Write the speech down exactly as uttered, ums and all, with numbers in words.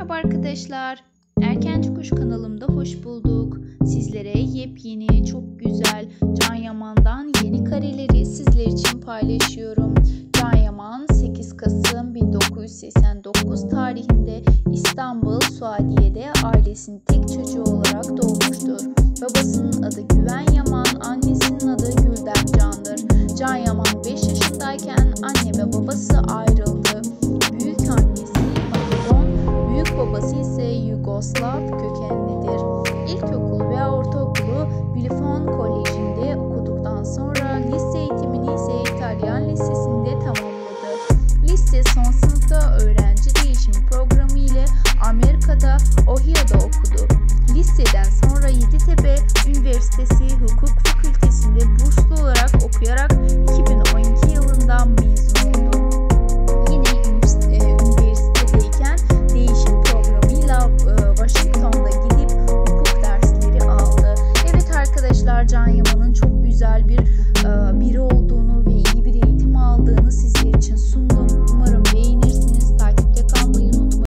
Merhaba arkadaşlar. Erkenci Kuş kanalımda hoş bulduk. Sizlere yepyeni, çok güzel Can Yaman'dan yeni kareleri sizler için paylaşıyorum. Can Yaman sekiz Kasım bin dokuz yüz seksen dokuz tarihinde İstanbul Suadiye'de ailesinin tek çocuğu olarak doğmuştur. Babasının adı Güven Yaman, annesinin adı Gülden Can'dır. Can Yaman beş yaşındayken anne ve babası ayrıldı. Büyük annesi Makedon, büyük babası ise Yugoslav kökenlidir. İlkokul ve ortaokulu Bilifon Koleji'nde okuduktan sonra lise eğitimini ise İtalyan Lisesi'nde tamamladı. Lise son sınıfta öğrenci değişimi programı ile Amerika'da Ohio'da okudu. Liseden sonra Yeditepe Üniversitesi Hukuk Fakültesi'nde burslu olarak okuyarak iki bin on iki yılında mezun oldu. Yine üniversitedeyken değişim programıyla Washington'da gidip hukuk dersleri aldı. Evet arkadaşlar, Can Yaman'ın çok güzel bir biri olduğunu ve iyi bir eğitim aldığını